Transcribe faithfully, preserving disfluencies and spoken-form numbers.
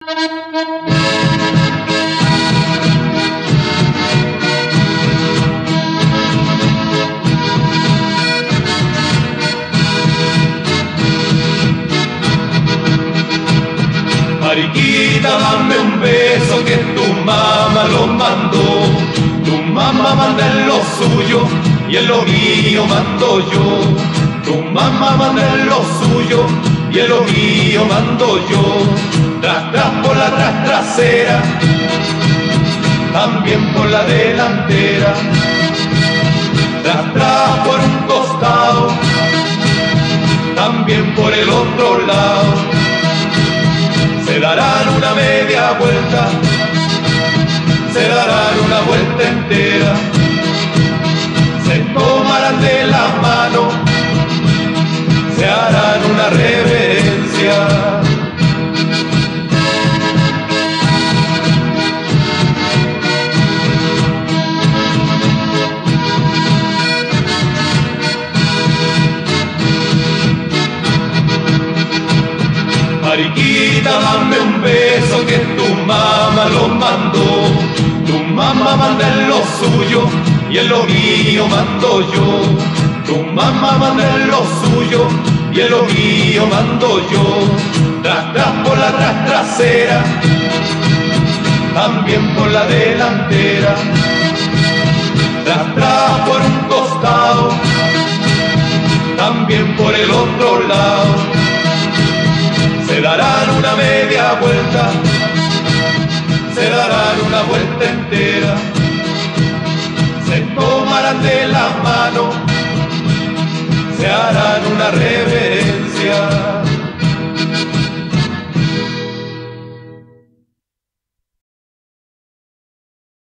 Mariquita, dame un beso que tu mamá lo mandó. Tu mamá manda en lo suyo y en lo mío mando yo. Tu mamá manda en lo suyo y en lo mío mando yo. Tras, tras por la tras trasera, también por la delantera. Tras, tras por un costado, también por el otro lado. Se darán una media vuelta, se darán una vuelta entera, se tomarán de la mano, se harán una reverencia. Mariquita, dame un beso que tu mamá lo mandó. Tu mamá manda en lo suyo y en lo mío mando yo. Tu mamá manda en lo suyo y en lo mío mando yo. Tras, tras por la tras trasera, también por la delantera. Tras, tras por un costado, también por el otro lado. Se darán una media vuelta, se darán una vuelta entera, se tomarán de la mano, se harán una reverencia.